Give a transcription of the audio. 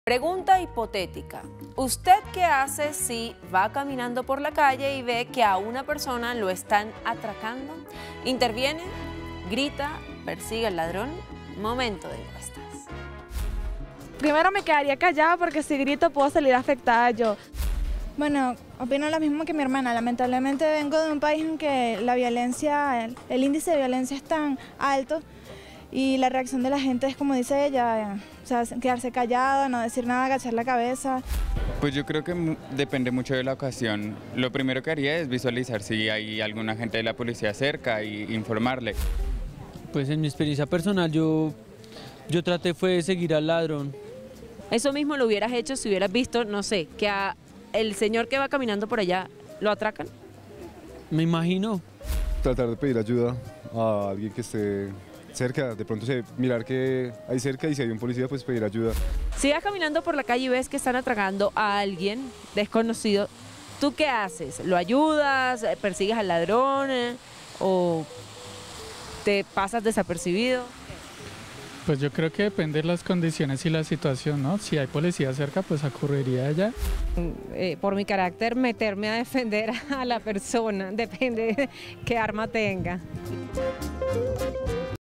Pregunta hipotética. ¿Usted qué hace si va caminando por la calle y ve que a una persona lo están atracando? ¿Interviene? ¿Grita? ¿Persigue al ladrón? Momento de encuestas. Primero me quedaría callada porque si grito puedo salir afectada yo. Bueno, opino lo mismo que mi hermana. Lamentablemente vengo de un país en que la violencia, el índice de violencia es tan alto y la reacción de la gente es como dice ella, o sea, quedarse callado, no decir nada, agachar la cabeza. Pues yo creo que depende mucho de la ocasión. Lo primero que haría es visualizar si hay algún agente de la policía cerca y informarle. Pues en mi experiencia personal yo traté fue de seguir al ladrón. Eso mismo lo hubieras hecho si hubieras visto, no sé, que a el señor que va caminando por allá lo atracan. Me imagino. Tratar de pedir ayuda a alguien que esté cerca, de pronto mirar que hay cerca y si hay un policía pues pedir ayuda. Si vas caminando por la calle y ves que están atracando a alguien desconocido, ¿tú qué haces? ¿Lo ayudas? ¿Persigues al ladrón? ¿O te pasas desapercibido? Pues yo creo que depende de las condiciones y la situación, ¿no? Si hay policía cerca, pues ocurriría allá. Por mi carácter, meterme a defender a la persona, depende de qué arma tenga.